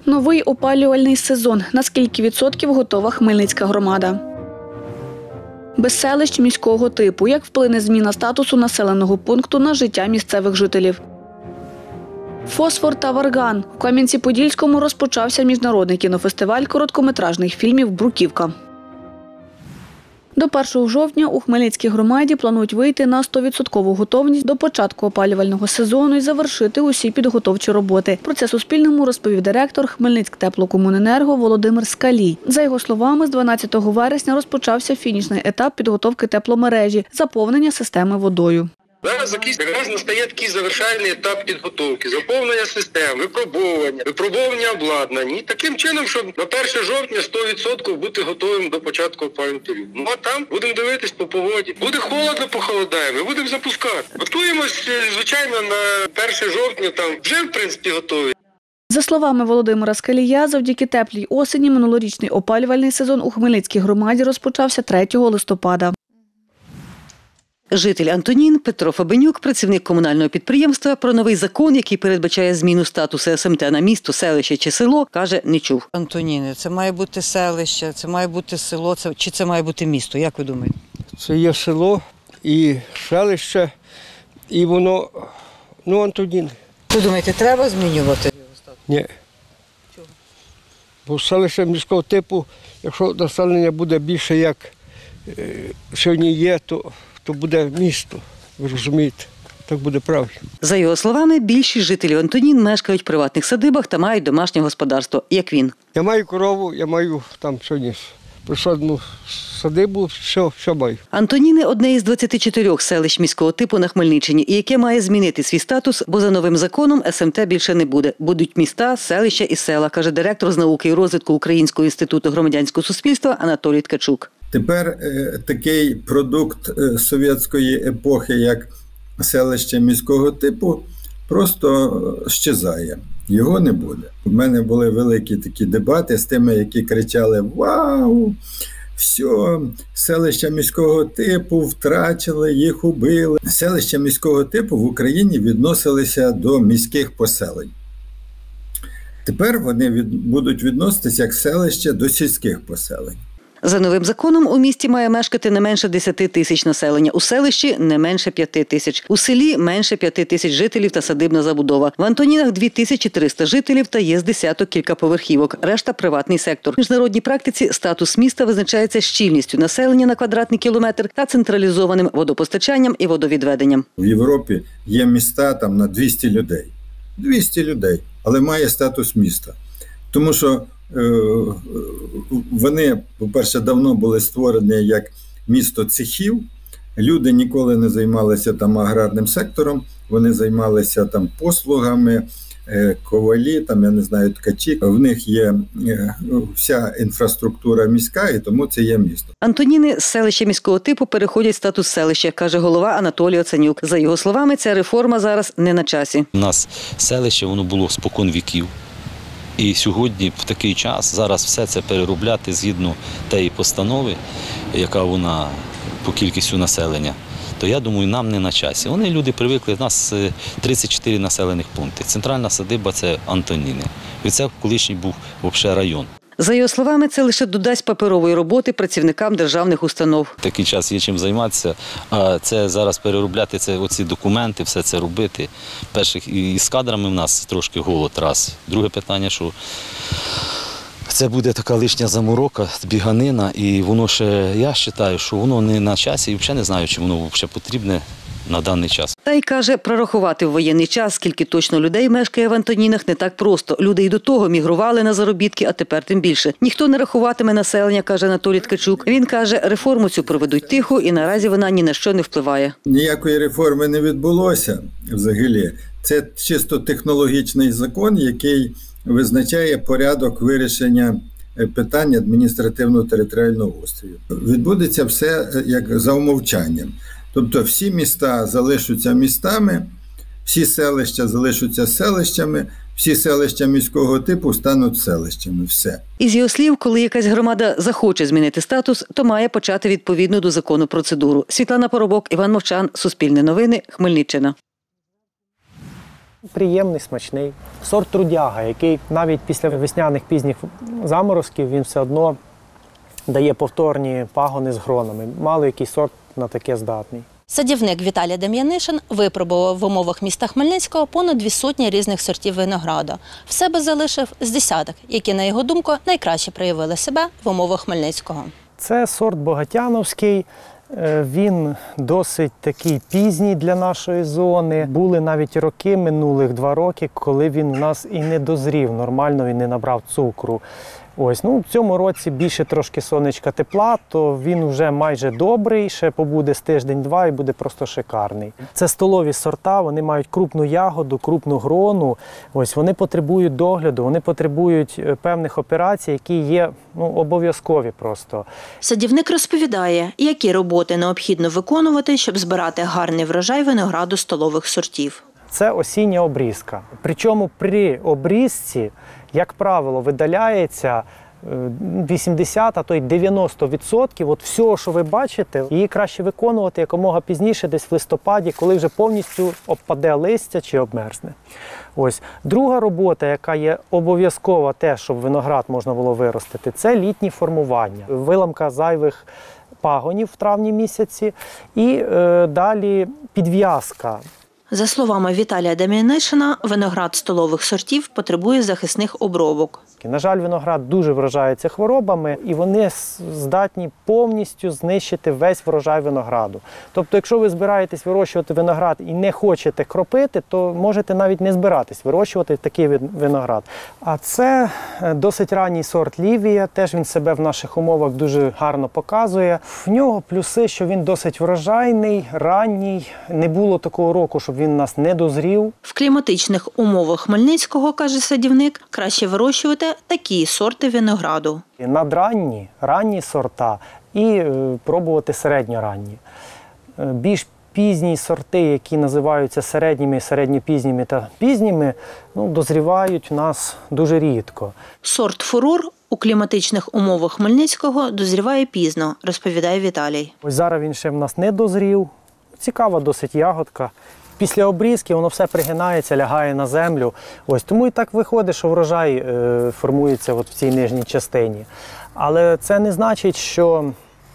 Новий опалювальний сезон. На скільки відсотків готова Хмельницька громада? Без селищ міського типу. Як вплине зміна статусу населеного пункту на життя місцевих жителів? Фосфор та варган. У Кам'янці-Подільському розпочався міжнародний кінофестиваль короткометражних фільмів «Бруківка». До 1 жовтня у Хмельницькій громаді планують вийти на 100% готовність до початку опалювального сезону і завершити усі підготовчі роботи. Про це Суспільному розповів директор Хмельницьктеплокомуненерго Володимир Скалій. За його словами, з 12 вересня розпочався фінішний етап підготовки тепломережі – заповнення системи водою. Зараз настає такий завершальний етап підготовки, заповнення систем, випробовування обладнань. І таким чином, щоб на 1 жовтня 100% бути готовим до початку опалювального періоду. Ну а там будемо дивитись по погоді. Буде холодно, похолодає, ми будемо запускати. Готуємось, звичайно, на 1 жовтня, там вже, в принципі, готові. За словами Володимира Скалія, завдяки теплій осені минулорічний опалювальний сезон у Хмельницькій громаді розпочався 3 листопада. Житель Антонін Петро Фабенюк, працівник комунального підприємства, про новий закон, який передбачає зміну статусу СМТ на місто, селище чи село, каже, не чув. Антоніни, це має бути селище, це має бути село, чи це має бути місто? Як ви думаєте? Це є село і селище, і воно, Антоніни. Ви думаєте, треба змінювати? Ні. Чого? Бо селище міського типу, якщо населення буде більше, як сьогодні є, то буде місто, ви розумієте, так буде правильно. За його словами, більшість жителів Антонін мешкають в приватних садибах та мають домашнє господарство, як він. Я маю корову, я маю там сьогодні присадну садибу, все маю. Антоніни – одне із 24 селищ міського типу на Хмельниччині, і яке має змінити свій статус, бо за новим законом СМТ більше не буде. Будуть міста, селища і села, каже директор з науки і розвитку Українського інституту громадянського суспільства Анатолій Ткачук. Тепер такий продукт совєтської епохи, як селище міського типу, просто щезає. Його не буде. У мене були великі такі дебати з тими, які кричали «Вау! Все, селища міського типу втрачали, їх убили». Селища міського типу в Україні відносилися до міських поселень. Тепер вони будуть відноситися як селище до сільських поселень. За новим законом у місті має мешкати не менше 10 тисяч населення, у селищі – не менше 5 тисяч, у селі – менше 5 тисяч жителів та садибна забудова. В Антонінах 2300 жителів та є з десяток кількаповерхівок, решта – приватний сектор. В міжнародній практиці статус міста визначається щільністю населення на квадратний кілометр та централізованим водопостачанням і водовідведенням. В Європі є міста там на 200 людей. 200 людей, але має статус міста. Тому що вони, по-перше, давно були створені як місто цехів. Люди ніколи не займалися там аграрним сектором, вони займалися там послугами, ковалі, там, я не знаю, ткачі. В них є вся інфраструктура міська, і тому це є місто. Антоніни з селища міського типу переходять в статус селища, каже голова Анатолій Оценюк. За його словами, ця реформа зараз не на часі. У нас селище, воно було спокон віків. І сьогодні, в такий час, зараз все це переробляти згідно тієї постанови, яка вона по кількістю населення, то я думаю, нам не на часі. Люди привикли, у нас 34 населених пункти. Центральна садиба – це Антоніни. І це колишній був взагалі район. За його словами, це лише додасть паперової роботи працівникам державних установ. Такий час є чим займатися, а це зараз переробляти, оці документи, все це робити. Перших, і з кадрами в нас трошки голод раз. Друге питання, що це буде така лишня заморока, біганина, і воно ще, я вважаю, що воно не на часі, і взагалі не знаю, чи воно взагалі потрібне на даний час. Та й каже, прорахувати в воєнний час, скільки точно людей мешкає в Антонінах, не так просто. Люди й до того мігрували на заробітки, а тепер тим більше. Ніхто не рахуватиме населення, каже Анатолій Ткачук. Він каже, реформу цю проведуть тихо і наразі вона ні на що не впливає. Ніякої реформи не відбулося взагалі. Це чисто технологічний закон, який визначає порядок вирішення питань адміністративно-територіального устрою. Відбудеться все як за умовчанням. Тобто всі міста залишаться містами, всі селища залишаться селищами, всі селища міського типу стануть селищами. Все. Із його слів, коли якась громада захоче змінити статус, то має почати відповідну до закону процедуру. Світлана Поробок, Іван Мовчан, Суспільне новини, Хмельниччина. Приємний, смачний. Сорт трудяга, який навіть після весняних пізніх заморозків він все одно дає повторні пагони з гронами. Мало який сорт на таке здатний. Садівник Віталій Дем'янишин випробував в умовах міста Хмельницького понад 200 різних сортів винограду. В себе залишив з десяток, які, на його думку, найкраще проявили себе в умовах Хмельницького. Це сорт богатяновський. Він досить такий пізній для нашої зони. Були навіть роки, минулих 2 роки, коли він у нас і не дозрів, нормально він не набрав цукру. Ось, в цьому році більше трошки сонечка тепла, то він вже майже добрий, ще побуде з тиждень-два і буде просто шикарний. Це столові сорта, вони мають крупну ягоду, крупну грону. Ось, вони потребують догляду, вони потребують певних операцій, які є обов'язкові просто. Садівник розповідає, які роботи необхідно виконувати, щоб збирати гарний врожай винограду столових сортів. Це осіння обрізка. Причому при обрізці, як правило, видаляється 80, а то й 90% от всього, що ви бачите, її краще виконувати якомога пізніше, десь в листопаді, коли вже повністю обпаде листя чи обмерзне. Ось. Друга робота, яка є обов'язкова теж, щоб виноград можна було виростити, це літні формування. Виламка зайвих пагонів в травні місяці і далі підв'язка. За словами Віталія Дем'янишина, виноград столових сортів потребує захисних обробок. На жаль, виноград дуже вражається хворобами, і вони здатні повністю знищити весь врожай винограду. Тобто, якщо ви збираєтесь вирощувати виноград і не хочете кропити, то можете навіть не збиратись вирощувати такий виноград. А це досить ранній сорт Лівія, теж він себе в наших умовах дуже гарно показує. В нього плюси, що він досить врожайний, ранній, не було такого року, щоб він у нас не дозрів. В кліматичних умовах Хмельницького, каже садівник, краще вирощувати такі сорти винограду. Надранні, ранні сорта і пробувати середньоранні. Більш пізні сорти, які називаються середніми, середньопізніми та пізніми, дозрівають у нас дуже рідко. Сорт «Фурор» у кліматичних умовах Хмельницького дозріває пізно, розповідає Віталій. Ось зараз він ще в нас не дозрів. Цікава досить ягодка. Після обрізки воно все пригинається, лягає на землю. Ось, тому і так виходить, що врожай формується в цій нижній частині. Але це не значить, що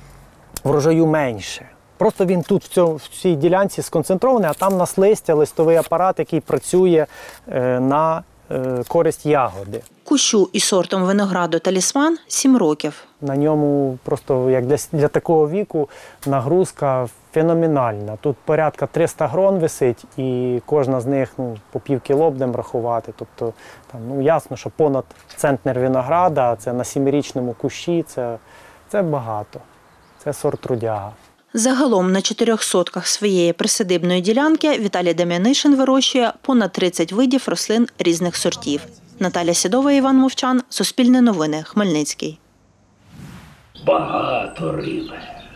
врожаю менше. Просто він тут, в цій ділянці сконцентрований, а там у нас листя, листовий апарат, який працює на користь ягоди. Кущу із сортом винограду «Талісман» 7 років. На ньому просто, як для такого віку, нагрузка феноменальна. Тут порядка 300 грон висить, і кожна з них по пів кіло будемо рахувати. Тобто, ясно, що понад центнер винограда, це на 7-річному кущі, це багато. Це сорт трудяга. Загалом на 4 сотках своєї присадибної ділянки Віталій Дем'янишин вирощує понад 30 видів рослин різних сортів. Наталя Сідова, Іван Мовчан, Суспільне новини, Хмельницький. Багато риби.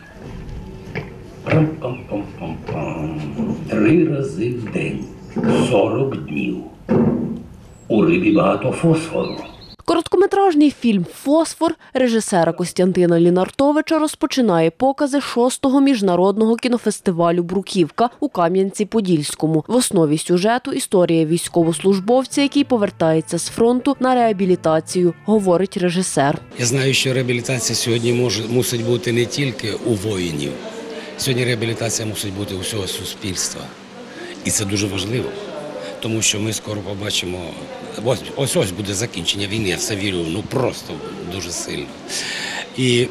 Пам-пам-пам-пам-пам. 3 рази в день. 40 днів. У рибі багато фосфору. Короткометражний фільм «Фосфор» режисера Костянтина Лінартовича розпочинає покази 6-го міжнародного кінофестивалю «Бруківка» у Кам'янці-Подільському. В основі сюжету – історія військовослужбовця, який повертається з фронту на реабілітацію, говорить режисер. Я знаю, що реабілітація сьогодні мусить бути не тільки у воїнів. Сьогодні реабілітація мусить бути у всього суспільства. І це дуже важливо. Тому що ми скоро побачимо, ось буде закінчення війни, я в це вірю, просто дуже сильно. І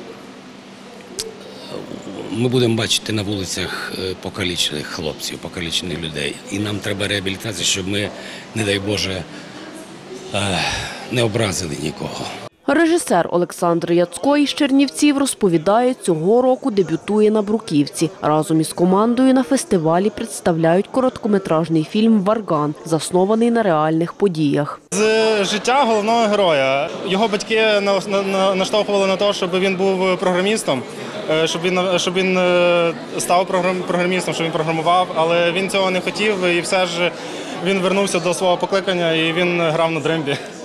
ми будемо бачити на вулицях покалічених хлопців, покалічених людей. І нам треба реабілітація, щоб ми, не дай Боже, не образили нікого. Режисер Олександр Яцко із Чернівців розповідає, цього року дебютує на Бруківці. Разом із командою на фестивалі представляють короткометражний фільм «Варган», заснований на реальних подіях. З життя головного героя. Його батьки наштовхували на те, щоб він був програмістом, щоб він став програмістом, щоб він програмував, але він цього не хотів і все ж він вернувся до свого покликання і він грав на дримбі.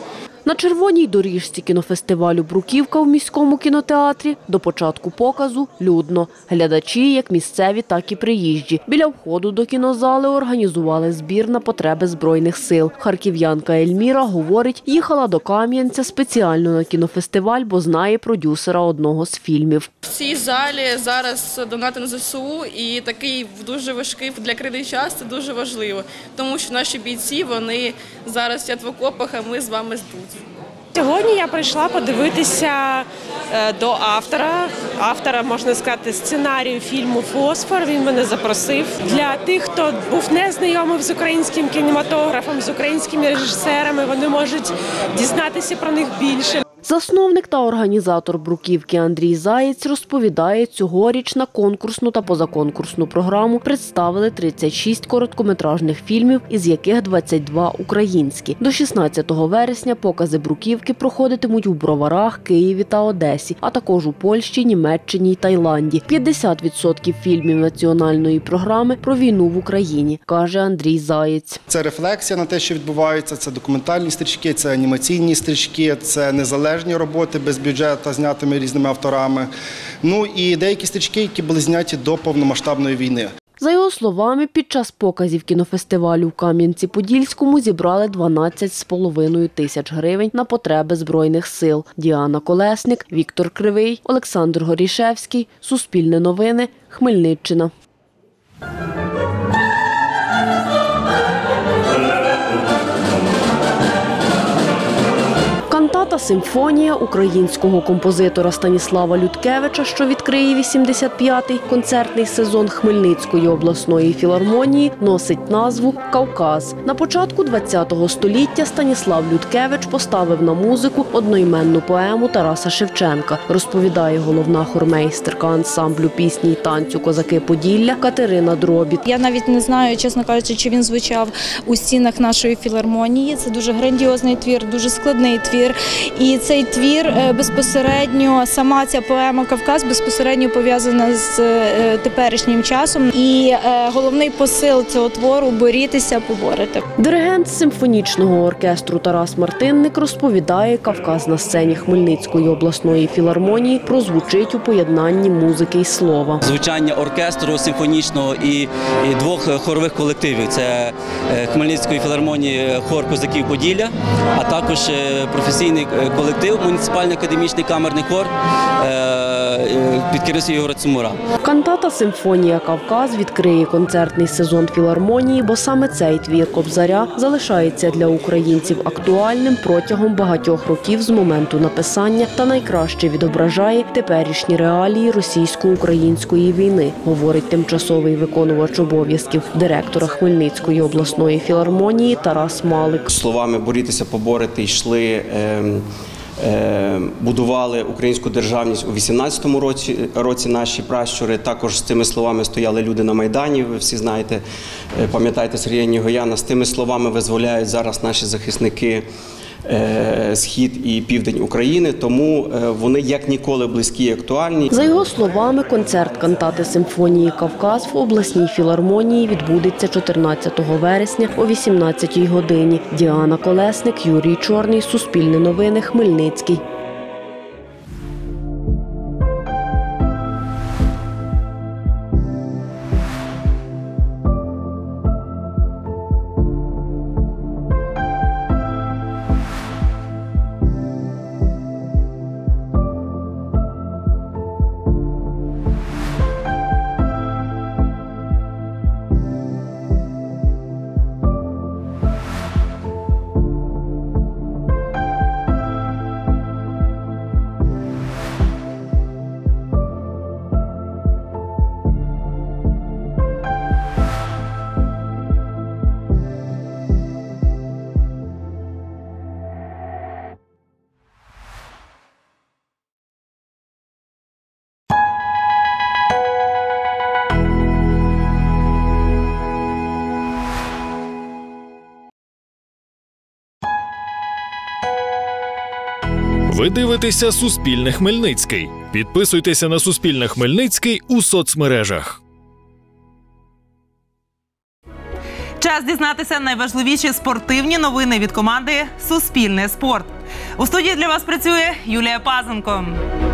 На червоній доріжці кінофестивалю «Бруківка» у міському кінотеатрі до початку показу людно. Глядачі як місцеві, так і приїжджі. Біля входу до кінозали організували збір на потреби Збройних сил. Харків'янка Ельміра говорить, їхала до Кам'янця спеціально на кінофестиваль, бо знає продюсера одного з фільмів. В цій залі зараз донати на ЗСУ, і такий дуже важкий для країни час – це дуже важливо. Тому що наші бійці, вони зараз сидять в окопах, а ми з вами тут. Сьогодні я прийшла подивитися до автора, можна сказати, сценарію фільму «Фосфор». Він мене запросив. Для тих, хто був незнайомий з українським кінематографом, з українськими режисерами, вони можуть дізнатися про них більше. Засновник та організатор «Бруківки» Андрій Заєць розповідає, цьогоріч на конкурсну та позаконкурсну програму представили 36 короткометражних фільмів, із яких 22 українські. До 16 вересня покази «Бруківки» проходитимуть у Броварах, Києві та Одесі, а також у Польщі, Німеччині й Таїланді. 50% фільмів національної програми про війну в Україні, каже Андрій Заєць. Це рефлексія на те, що відбувається, це документальні стрічки, це анімаційні стрічки, це незалежні роботи без бюджету, знятими різними авторами. Ну і деякі стрічки, які були зняті до повномасштабної війни. За його словами, під час показів кінофестивалю в Кам'янці-Подільському зібрали 12,5 тисяч гривень на потреби Збройних сил. Діана Колесник, Віктор Кривий, Олександр Горішевський, Суспільне новини, Хмельниччина. Кантата-симфонія українського композитора Станіслава Людкевича, що відкриє 85-й концертний сезон Хмельницької обласної філармонії, носить назву «Кавказ». На початку ХХ століття Станіслав Людкевич поставив на музику одноіменну поему Тараса Шевченка, розповідає головна хормейстерка ансамблю пісні й танцю «Козаки Поділля» Катерина Дробіт. Я навіть не знаю, чесно кажучи, чи він звучав у стінах нашої філармонії. Це дуже грандіозний твір, дуже складний твір. І цей твір безпосередньо, сама ця поема «Кавказ» безпосередньо пов'язана з теперішнім часом. І головний посил цього твору – борітися, поборити. Диригент симфонічного оркестру Тарас Мартинник розповідає, «Кавказ» на сцені Хмельницької обласної філармонії прозвучить у поєднанні музики й слова. Звучання оркестру симфонічного і двох хорових колективів – це Хмельницької філармонії хор «Козаків Поділля», а також професійний колектив, муніципальний академічний камерний хор під керівництвом Ігоря Цимура. Кантата-симфонія «Кавказ» відкриє концертний сезон філармонії, бо саме цей твір Кобзаря залишається для українців актуальним протягом багатьох років з моменту написання та найкраще відображає теперішні реалії російсько-української війни, говорить тимчасовий виконувач обов'язків директора Хмельницької обласної філармонії Тарас Малик. Словами «борітися, поборити» йшли будували українську державність у 18-му році наші пращури. Також з цими словами стояли люди на Майдані, ви всі знаєте, пам'ятаєте Сергія Нігояна. З тими словами визволяють зараз наші захисники Схід і Південь України, тому вони як ніколи близькі і актуальні. За його словами, концерт кантати симфонії «Кавказ» в обласній філармонії відбудеться 14 вересня о 18-й годині. Діана Колесник, Юрій Чорний, Суспільне новини, Хмельницький. Ви дивитеся «Суспільне Хмельницький». Підписуйтеся на «Суспільне Хмельницький» у соцмережах. Час дізнатися найважливіші спортивні новини від команди «Суспільне спорт». У студії для вас працює Юлія Пазенко.